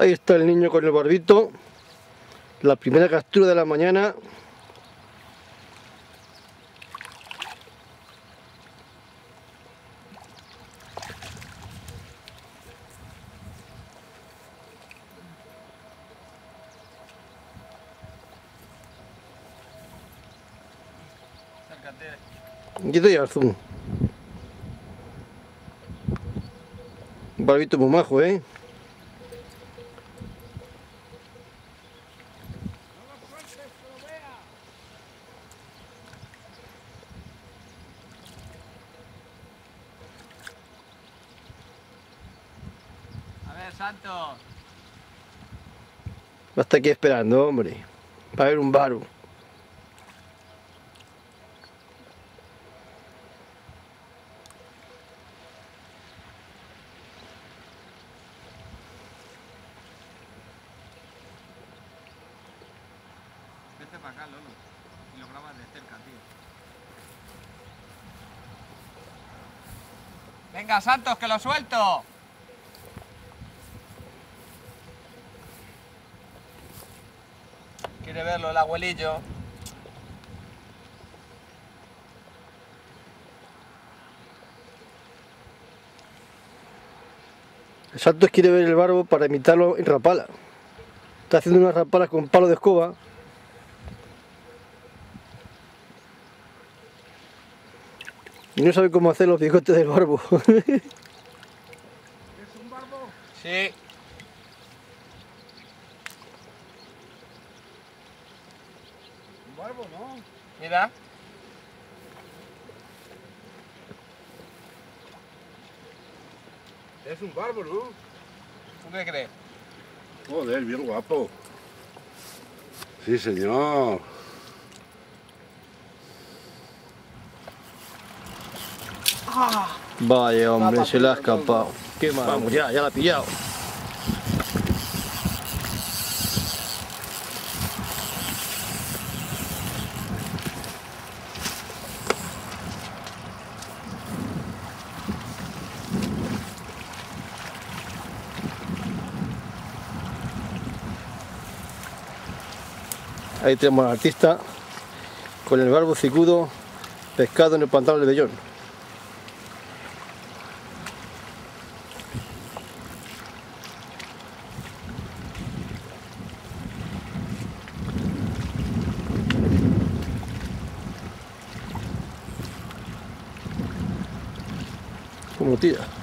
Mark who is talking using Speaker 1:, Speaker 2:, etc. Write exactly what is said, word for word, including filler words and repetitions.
Speaker 1: Ahí está el niño con el barbito. La primera captura de la mañana. Aquí estoy al zoom. Un barbito muy majo, ¿eh?
Speaker 2: A ver, Santos.
Speaker 1: Va a estar aquí esperando, hombre. Para ver un barbo.
Speaker 2: Vete para acá, Lolo. Y lo grabas de cerca, tío. Venga, Santos, que lo suelto. Quiere verlo el abuelillo.
Speaker 1: El Santos quiere ver el barbo para imitarlo en rapala. Está haciendo unas rapalas con palo de escoba. Y no sabe cómo hacer los bigotes del barbo.
Speaker 2: ¿Es un barbo? Sí.
Speaker 3: Un barbo, ¿no?
Speaker 2: Mira.
Speaker 3: Es un barbo, ¿no?
Speaker 2: ¿Tú qué crees?
Speaker 3: Joder, bien guapo. Sí, señor.
Speaker 1: Vaya, hombre, se le ha escapado. Qué mal. Vamos, ya, ya la ha pillado. Ahí tenemos al artista con el barbo cicudo pescado en el pantano del Bellón. Como tira.